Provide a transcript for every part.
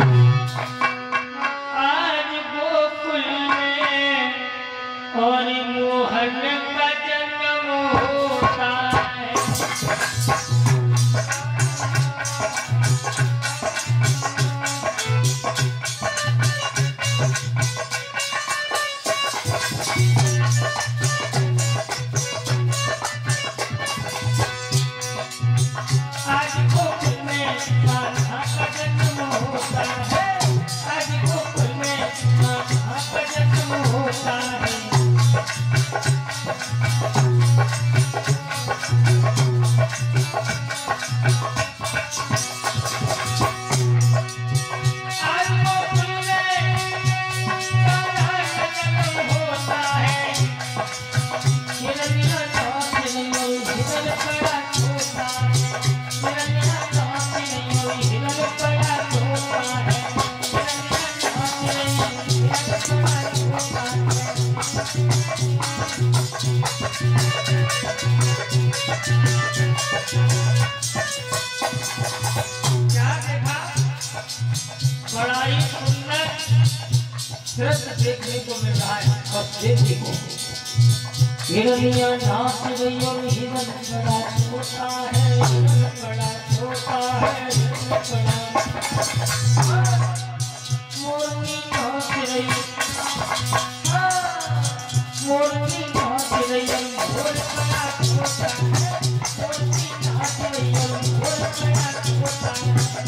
आज गोकुल में और मोहन का जन्म होता है। आज गोकुल में राधा का जन्म होता है। आज गोकुल में राधा का जन्म होता है। आज गोकुल में राधा का जन्म होता है। हिरण्यनाथ ने हिरण बड़ा छोटा है। हिरण्यनाथ ने हिरण बड़ा छोटा है। हिरण्यनाथ ने हिरण बड़ा छोटा है। क्या देखा? बड़ा ही सुंदर दृश्य देखने को मिल रहा है। और देखो हिरण्यनाथ वही और हिरण बड़ा छोटा है। हिरण बड़ा छोटा है। हिरण बड़ा मोरनी नाच रही। मोरनी नाच रही और मोर बड़ा छोटा है। मोरनी नाच रही और मोर बड़ा छोटा है।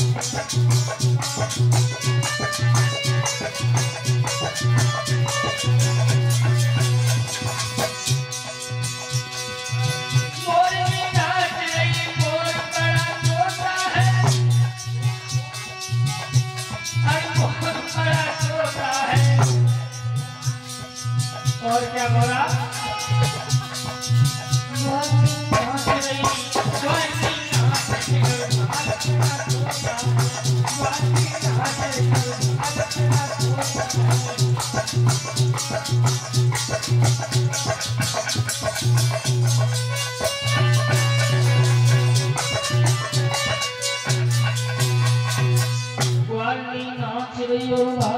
मोरनी नाच रही, मोर बड़ा छोटा है। अरे मोर बड़ा छोटा है। और क्या बोला? मोरनी नाच रही, मोरनी नाच रही, मोर बड़ा छोटा है। मोरनी नाच रही, मोर बड़ा छोटा है। ग्वाली नाच रही और